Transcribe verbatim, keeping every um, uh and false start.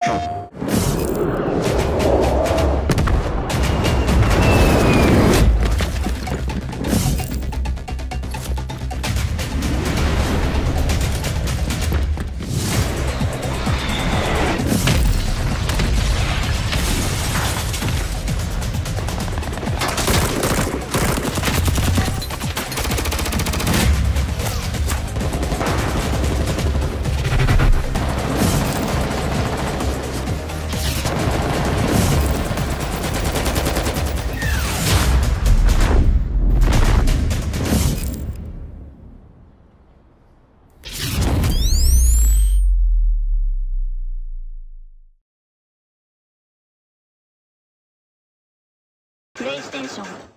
プレイステーション